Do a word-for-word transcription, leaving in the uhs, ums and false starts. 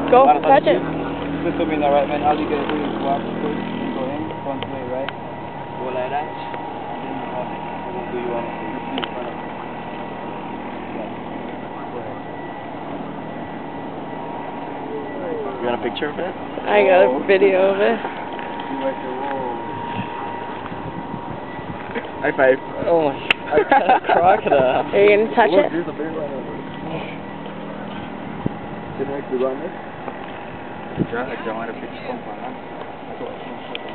Go, touch it. Put them in the right, man. All you gotta do is walk first and go in, one way, right? Go like that. And then you have it. What do you want to see? You see in front of you. Yeah. Go ahead. You got a picture of it? I got a video of it. You like the whoa. High five. Oh, I got a crocodile. Are you gonna touch Look, it? there's a bear right over there. Can I actually run this? Ja, ik zou maar een beetje stomp aan.